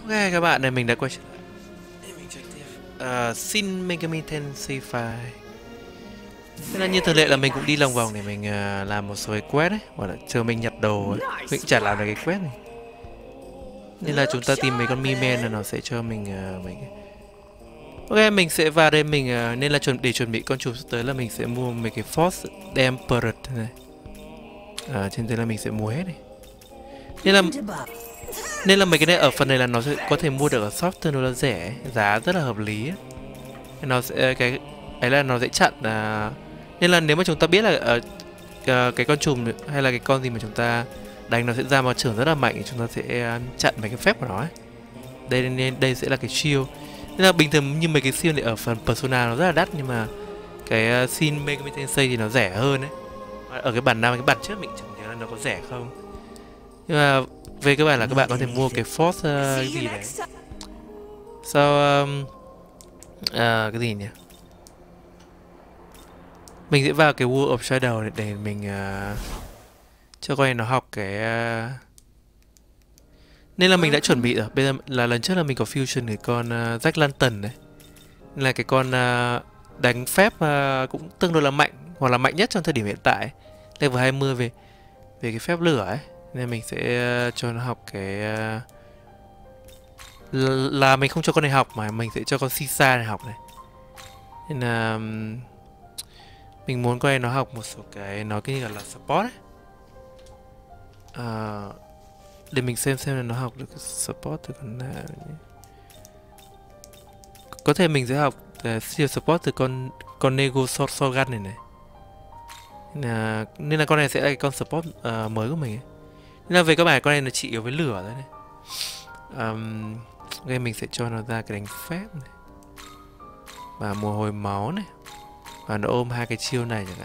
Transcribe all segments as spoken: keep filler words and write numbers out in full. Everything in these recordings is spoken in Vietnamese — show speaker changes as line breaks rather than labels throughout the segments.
Ok các bạn, này mình đã quay trở lại. Để mình check tiếp. Ờ, xin Megami Tensei Five. Thế là như thường lệ là mình cũng đi lòng vòng để mình ờ, làm một số cái quest ấy, hoặc là chờ mình nhặt đồ ấy. Mình cũng chả làm được cái quest này. Nên là chúng ta tìm mấy con Mi-Man là nó sẽ cho mình ờ, mình. Ok, mình sẽ vào đây mình ờ, nên là chuẩn để chuẩn bị con chùm sắp tới là mình sẽ mua mấy cái Force Emperor này. Ờ, trên đây là mình sẽ mua hết này. Nên là nên là mấy cái này ở phần này là nó sẽ có thể mua được ở shop tương đối là rẻ, giá rất là hợp lý ấy. Nó sẽ cái ấy là nó sẽ chặn à, nên là nếu mà chúng ta biết là ở uh, cái con trùm hay là cái con gì mà chúng ta đánh nó sẽ ra một trưởng rất là mạnh thì chúng ta sẽ uh, chặn mấy cái phép của nó ấy. Đây nên đây sẽ là cái shield. Nên là bình thường như mấy cái shield này ở phần Persona nó rất là đắt, nhưng mà cái uh, Shin Megami Tensei thì nó rẻ hơn đấy. Ở cái bản nào cái bản trước mình chẳng nhớ là nó có rẻ không. Nhưng mà về cơ bản là các bạn có thể mua cái Force uh, cái gì đấy. Sau um, uh, cái gì nhỉ? Mình sẽ vào cái World of Shadow để, để mình uh, cho con này nó học cái uh... nên là mình đã chuẩn bị rồi. Bây giờ là lần trước là mình có fusion cái con uh, Jack Lantern đấy. Nên là cái con uh, đánh phép uh, cũng tương đối là mạnh, hoặc là mạnh nhất trong thời điểm hiện tại, level hai mươi về về cái phép lửa ấy. Nên mình sẽ uh, cho nó học cái uh... là mình không cho con này học mà mình sẽ cho con Sisa này học này. Nên là um... mình muốn con này nó học một số cái nó cái như là support ấy. À, để mình xem xem là nó học được support từ con nào nhé. Có thể mình sẽ học uh, siêu support từ con con Nego Sorgan này này. Nên là, nên là con này sẽ là cái con support uh, mới của mình ấy. Nên là về các bạn con này nó chỉ yếu với lửa thôi này. Um, okay, mình sẽ cho nó ra cái đánh phép này và mùa hồi máu này, và nó ôm hai cái chiêu này chẳng hạn.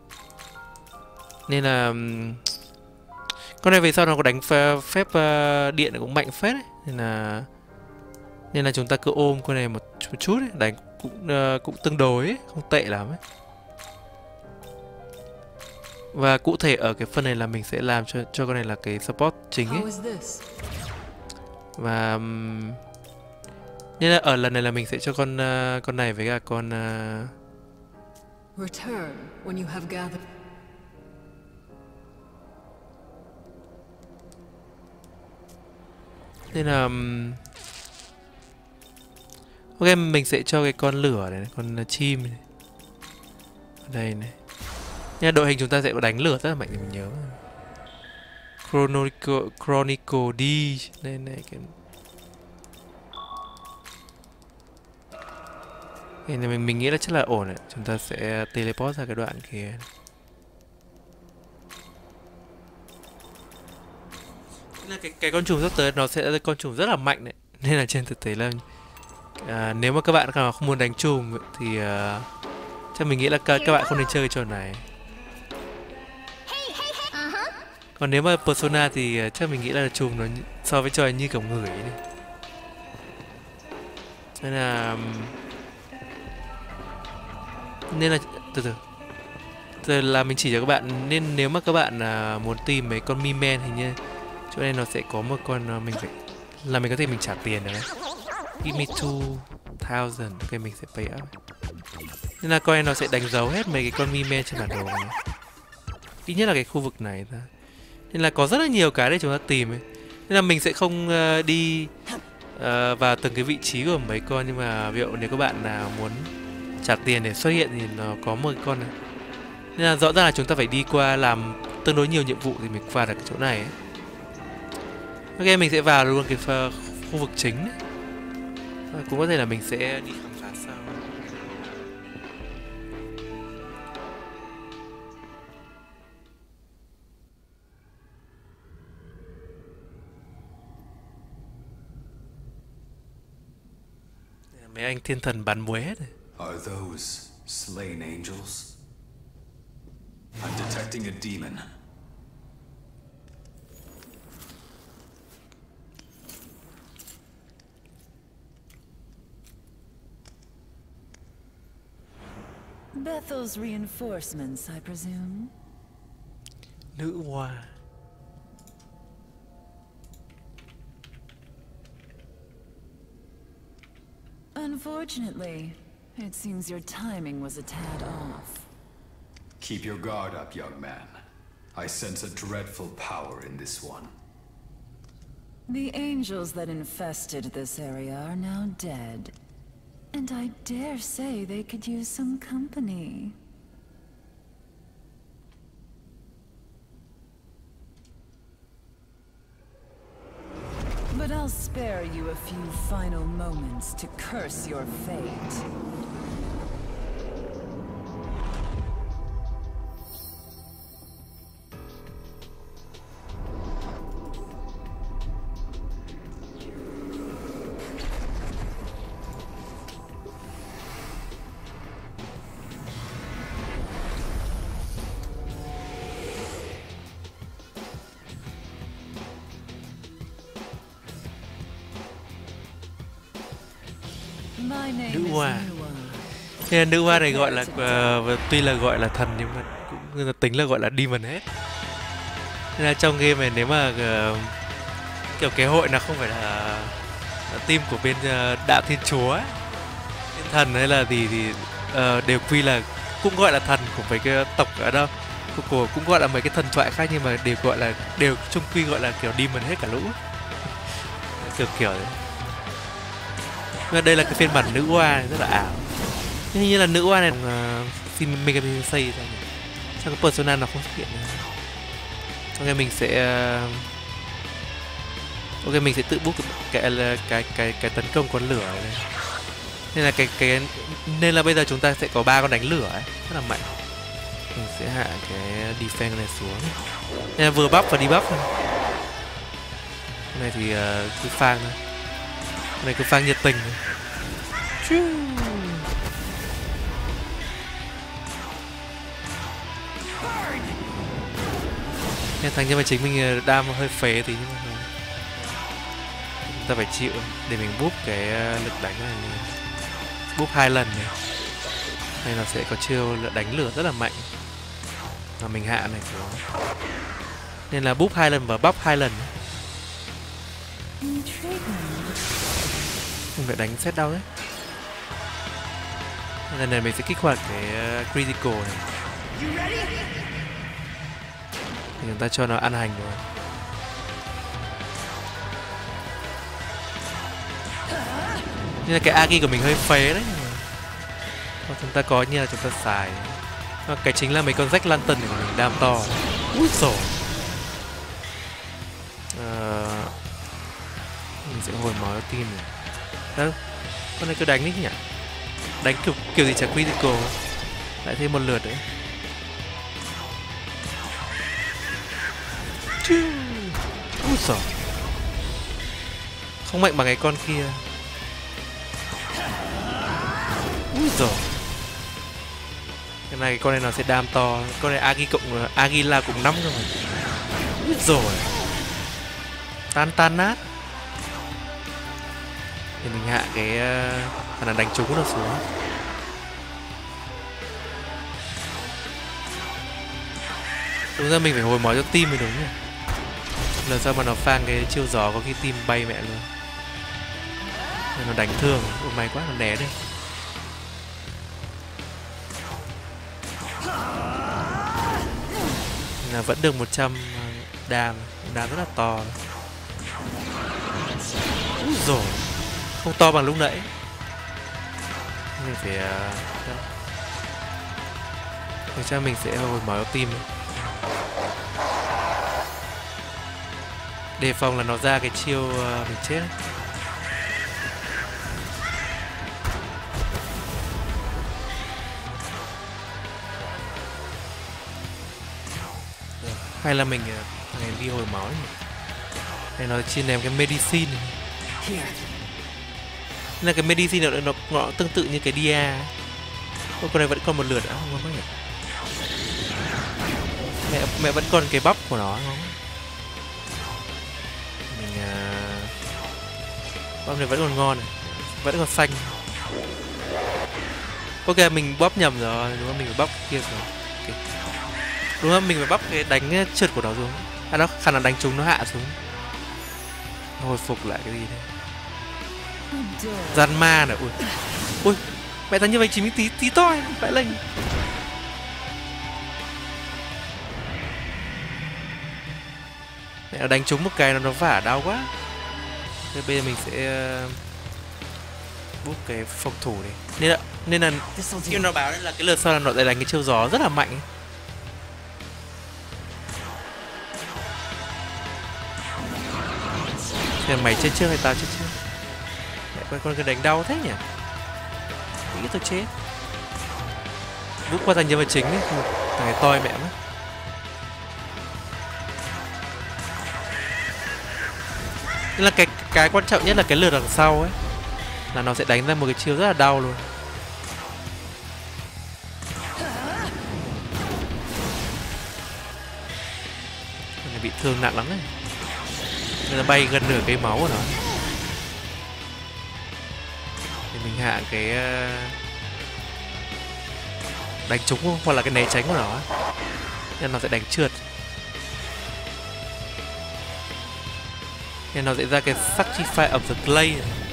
Nên là um, con này về sau nó có đánh phép, phép uh, điện cũng mạnh phết ấy. Nên là nên là chúng ta cứ ôm con này một, một chút ấy, đánh cũng uh, cũng tương đối ấy, không tệ lắm ấy. Và cụ thể ở cái phần này là mình sẽ làm cho cho con này là cái support chính ấy. Và um, nên là ở lần này là mình sẽ cho con uh, con này với cả con uh...
Return when you have gathered.
Nên là um... ok, mình sẽ cho cái con lửa này, con chim này. Ở đây này. Nha, đội hình chúng ta sẽ có đánh lửa rất là mạnh thì mình nhớ. Chronicle, Chronicle D. Đây này cái cái này mình mình nghĩ là chắc là ổn đấy. Chúng ta sẽ teleport ra cái đoạn kia. Là cái cái con trùng sắp tới nó sẽ là con trùng rất là mạnh đấy. Nên là trên thực tế là à, nếu mà các bạn không muốn đánh trùng thì uh, chắc mình nghĩ là các, các bạn không nên chơi cái trò này. Còn nếu mà Persona thì uh, chắc mình nghĩ là trùng nó so với trò như kiểu người ấy này. Nên là nên là từ từ từ là mình chỉ cho các bạn, nên nếu mà các bạn uh, muốn tìm mấy con Mi-Man thì như chỗ này nó sẽ có một con uh, mình phải là mình có thể mình trả tiền được đấy. Give me two thousand. Ok, mình sẽ pay up. Nên là con này nó sẽ đánh dấu hết mấy cái con Mi-Man trên bản đồ này. Ít nhất là cái khu vực này thôi. Nên là có rất là nhiều cái để chúng ta tìm ấy. Nên là mình sẽ không uh, đi uh, vào từng cái vị trí của mấy con. Nhưng mà ví dụ nếu các bạn nào muốn trả tiền để xuất hiện thì nó có một con này. Nên là rõ ràng là chúng ta phải đi qua làm tương đối nhiều nhiệm vụ thì mình vào được cái chỗ này ấy. Ok, mình sẽ vào luôn cái khu vực chính ấy. Cũng có thể là mình sẽ đi khám phá sau. Mấy anh thiên thần bắn muối hết rồi.
Are those slain angels? I'm detecting a demon.
Bethel's reinforcements, I presume.
Nữ hoa.
Unfortunately, it seems your timing was a tad off.
Keep your guard up, young man. I sense a dreadful power in this one.
The angels that infested this area are now dead. And I dare say they could use some company. But I'll spare you a few final moments to curse your fate. My name
Nữ
is
hoa.
Nua.
Thế là nữ hoa này gọi là uh, tuy là gọi là thần nhưng mà cũng là tính là gọi là demon hết. Nên là trong game này nếu mà uh, kiểu cái hội nó không phải là, là team của bên uh, đạo thiên chúa ấy, thiên thần hay là gì thì uh, đều quy là cũng gọi là thần của mấy cái tộc ở đâu của, của cũng gọi là mấy cái thần thoại khác, nhưng mà đều gọi là đều chung quy gọi là kiểu demon hết cả lũ kiểu kiểu đấy. Nhưng đây là cái phiên bản nữ hoa rất là ảo. Nhưng hình như là nữ hoa này uh, Shin Megami Tensei ra nhỉ? Sao cái persona nó không xuất hiện nữa? Ok mình sẽ uh... ok mình sẽ tự book cái cái cái cái, cái tấn công con lửa này. Nên là cái cái nên là bây giờ chúng ta sẽ có ba con đánh lửa ấy, rất là mạnh. Mình sẽ hạ cái defense này xuống. Nên là vừa buff và debuff thôi. Cái này thì uh, cứ phang thôi. Cái này cứ phang nhiệt tình thôi. Nên thằng nhân vật chính mình đam hơi phế tí, nhưng mà chúng ta phải chịu để mình búp cái lực đánh này, búp hai lần này. Đây nó sẽ có chiêu đánh lửa rất là mạnh và mình hạ này xuống. Nên là búp hai lần và bắp hai lần. Mình phải đánh set đau đấy. Lần này mình sẽ kích hoạt cái critical này. Thì chúng ta cho nó ăn hành rồi. Nhưng là cái Agi của mình hơi phế đấy. Và chúng ta có như là chúng ta xài. Và cái chính là mấy con Jack Lantern của mình đam to. Úi dồi. À, mình sẽ hồi máu team này. Đâu? Con này cứ đánh đi nhỉ? Đánh kiểu kiểu gì chả critical. Lại thêm một lượt đấy. Úi dồi. Không mạnh bằng cái con kia. Úi dồi. Cái này con này nó sẽ đam to. Con này Agi cộng Agila cùng năm rồi. Úi dồi. Tan tan nát. Thì mình hạ cái khả năng đánh trúng nó xuống. Đúng ra mình phải hồi máu cho team mới đúng nhỉ. Lần sau mà nó phang cái chiêu gió có khi team bay mẹ luôn. Nên nó đánh thương. Ôi may quá nó né đi. Là vẫn được một trăm đam. Đam rất là to. Úi dồi. Không to bằng lúc nãy. Mình phải uh, để cho mình sẽ hồi máu tim. Đề phòng là nó ra cái chiêu uh, mình chết. Hay là mình uh, này đi hồi máu này. Hay nó chia ném cái medicine này. Là cái medicine nó, nó, nó tương tự như cái dia. Ôi, con này vẫn còn một lượt nữa không có nhỉ? Mẹ, mẹ vẫn còn cái bắp của nó không? Mình uh... bắp này vẫn còn ngon này, vẫn còn xanh. Ok mình bóp nhầm rồi, đúng không? Mình phải bóp kia rồi. Okay. Đúng không? Mình phải bóp cái đánh trượt của nó xuống. À nó khả năng đánh trúng nó hạ xuống. Hồi phục lại cái gì đây? Gian ma này. Ui, ui, mẹ thằng như vậy chỉ mới tí tí toi vãi lệnh. Mẹ đánh trúng một cái nó nó vả đau quá. Thế bây giờ mình sẽ uh, bút cái phòng thủ này. Nên là nên là như nó báo là cái lượt sau là nó lại đánh cái chiêu gió rất là mạnh ấy. Thế mày chết trước hay tao chết trước? Mẹ con con cái đánh đau thế nhỉ? Nghĩ tôi chết. Bút qua thành nhân vật chính ấy, thằng này toi mẹ mất. Nên là cái cái quan trọng nhất là cái lượt đằng sau ấy, là nó sẽ đánh ra một cái chiêu rất là đau luôn. Nó bị thương nặng lắm đấy. Nên là bay gần nửa cây máu của nó. Thì mình hạ cái đánh trúng hoặc là cái né tránh của nó, nên nó sẽ đánh trượt. Nên nó sẽ ra cái Sacrifice of the Clay.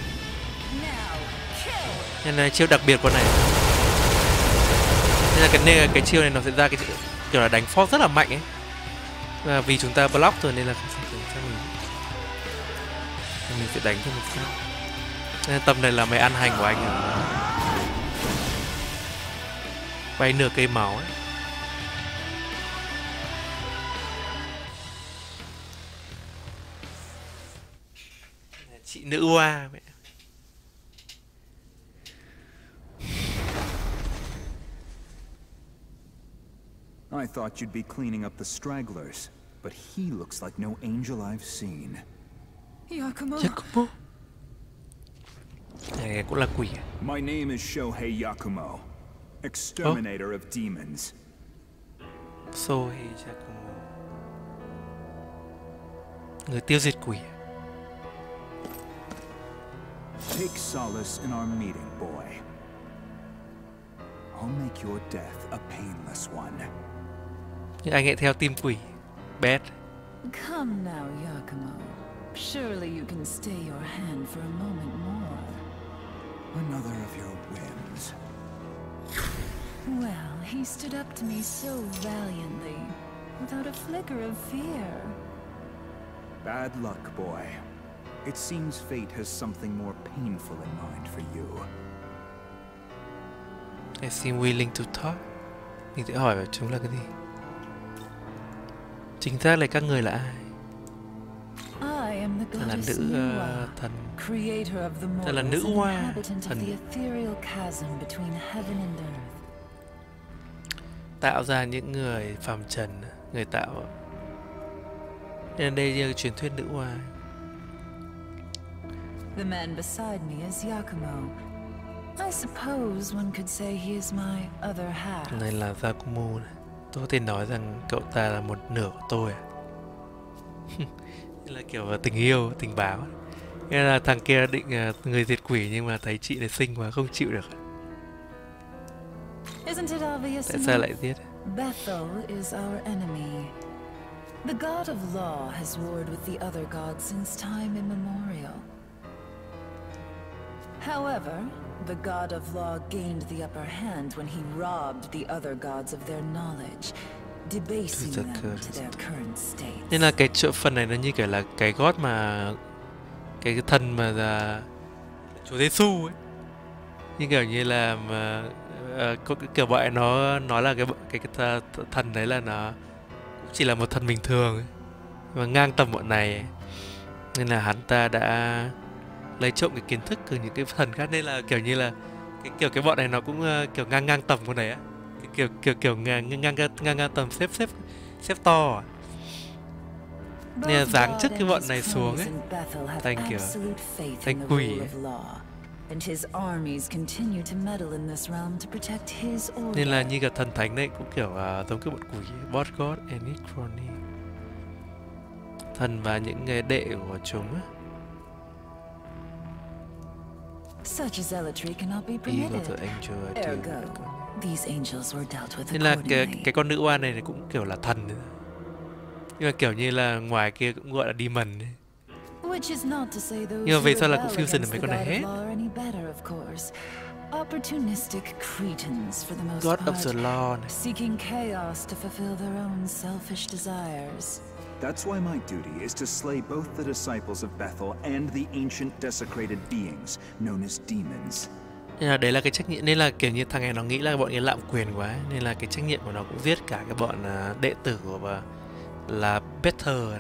Nên là chiêu đặc biệt của này. Nên là cái nên là cái chiêu này nó sẽ ra cái kiểu là đánh force rất là mạnh ấy. Và vì chúng ta block rồi nên là không thể cho mình. Nên mình sẽ đánh cho một phát. Nên tầm này là mày ăn hành của anh rồi. Bay nửa cây máu ấy. Chị nữ hoa mẹ.
I thought you'd be cleaning up the stragglers, but he looks like no angel I've seen.
Yakumo.
Yakumo. Này cũng là quỷ.
My name is Shohei Yakumo, exterminator oh. of demons.
Shohei Yakumo. Người tiêu diệt quỷ.
Take solace in our meeting, boy. I'll make your death a painless one.
Nhưng anh ấy theo team quỷ. Bad.
Come now, Yakumo. Surely you can stay your hand for a moment more.
Another of your whims.
Well, he stood up to me so valiantly, without a flicker of fear.
Bad luck, boy. It seems fate has something more painful in mind for you.
I seem willing to talk. Mình sẽ hỏi vào chúng là cái gì? Chính xác là các người là ai?
I am the
là
goddess
nữ
Nuwa,
uh, thần.
creator of the
Thật là
mortals
nữ
and
hoa
inhabitant of
thần.
the ethereal chasm between heaven and earth.
Tạo ra những người phàm trần, người tạo. Nên đây là truyền thuyết nữ hoa.
The man beside me is Yakumo. I suppose one could say he is my other half.
Này là Yakumo này. Tôi có thể nói rằng cậu ta là một nửa của tôi à? Là kiểu tình yêu, tình báo. Nên là thằng kia định uh, người diệt quỷ nhưng mà thấy chị này xinh quá không chịu được.
Isn't it obvious?
Tại sao lại giết?
Bethel is our enemy. The god of law has warred with the other gods since time immemorial. However, the god of law gained the upper hand when he robbed the other gods of their knowledge, debasing them to their current state.
Nên là cái chỗ phần này nó như kiểu là cái god mà cái, cái thần mà là Chúa Giêsu ấy, như kiểu như là mà uh, có cái kiểu vậy nó nói là cái cái, cái thần đấy là nó cũng chỉ là một thần bình thường ấy, mà ngang tầm bọn này, nên là hắn ta đã lấy trộm cái kiến thức từ những cái thần khác, nên là kiểu như là cái kiểu cái bọn này nó cũng uh, kiểu ngang ngang tầm con này á, cái kiểu kiểu kiểu ngang ngang ngang, ngang, ngang tầm xếp xếp xếp to à. Nên là giáng chức cái bọn này xuống ấy thành kiểu thành quỷ ấy. Nên là như cả thần thánh đấy cũng kiểu uh, giống cái bọn quỷ Boss God and Necrony, thần và những người đệ của chúng ấy. Nên là cái, cái con nữ oa này, này cũng kiểu là thần ấy. Nhưng mà kiểu như là ngoài kia cũng gọi là demon ấy.
Which is not to say those
Nhưng mà về
who
sau là cũng
rebel
fusion được
against
mấy
the
con này
God
hết.
of Law are any better, of course. Opportunistic cretins for the most
God
part,
of the Law này.
seeking chaos to fulfill their own selfish desires.
That's why my duty is to slay both the disciples of Bethel and the ancient desecrated beings known as demons.
Nên là đấy là cái trách nhiệm, nên là kiểu như thằng này nó nghĩ là bọn ấy lạm quyền quá ấy. Nên là cái trách nhiệm của nó cũng giết cả cái bọn uh, đệ tử của bà, là Better này.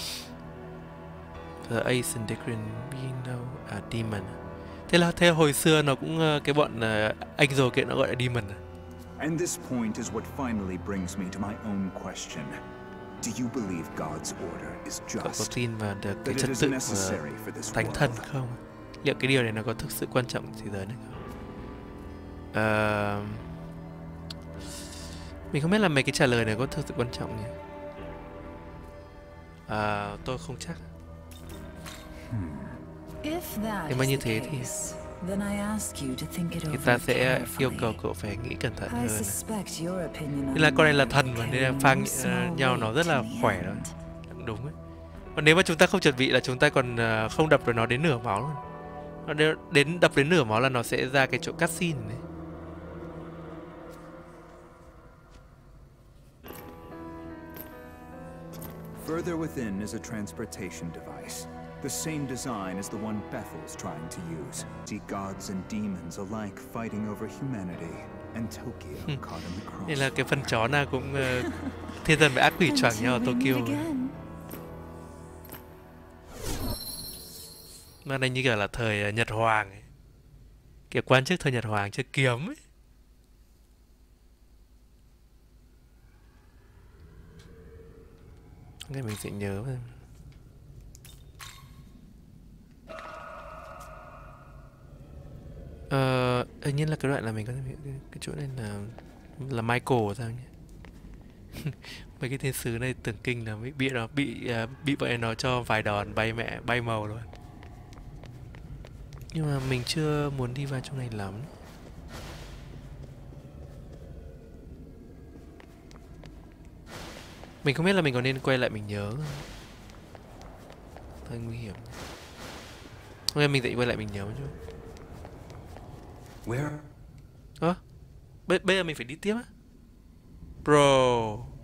The ancient Decran being known as demon. Thế là theo hồi xưa nó cũng uh, cái bọn uh, angel kia nó gọi là demon.
And this point is what finally brings me to my own question. Do you believe God's order is
Cậu có
just?
tin vào được cái
That
trật
it is
tự
necessary
của
for this
thánh thần
world?
không? Liệu cái điều này nó có thực sự quan trọng thế giới này không? Ờ, mình không biết là mấy cái trả lời này có thực sự quan trọng nhỉ? À, tôi không chắc.
If that
Nếu mà
is
như
the
thế thì
case, then I ask you to think it
người
over
ta sẽ yêu cầu
carefully.
cậu phải nghĩ cẩn thận
I
hơn.
suspect your opinion
Nên
on
là con này là
marriage
thần mà, nên là
carry
phang
no small
uh, nhau nó rất
weight
là
in the
khỏe đó.
end.
Đúng ấy. Còn nếu mà chúng ta không chuẩn bị là chúng ta còn uh, không đập được nó đến nửa máu luôn. Nó đến, đến đập đến nửa máu là nó sẽ ra cái chỗ cutscene này.
Further within is a transportation device. The same design as the one Bethel's trying to use. See gods and demons alike fighting over humanity, and Tokyo caught in the
Nên là cái phần
crossfire.
chó nào cũng uh, thiên thần và ác quỷ choảng nhau ở
Until we meet
Tokyo.
again.
Mà này như kiểu là thời uh, Nhật Hoàng ấy. Kiểu quan chức thời Nhật Hoàng chơi kiếm ấy. Cái mình sẽ nhớ mà. Ờ, hình như là cái đoạn là mình có thể cái chỗ này là là Michael sao nhỉ? Mấy cái thiên sứ này tưởng kinh là bị bị nó bị uh, bị bọn nó cho vài đòn bay mẹ bay màu rồi. Nhưng mà mình chưa muốn đi vào trong này lắm. Mình không biết là mình có nên quay lại mình nhớ không? Hơi nguy hiểm. Thôi mình sẽ quay lại mình nhớ chứ.
Where?
Ơ, bây, bây giờ mình phải đi tiếp á? Bro.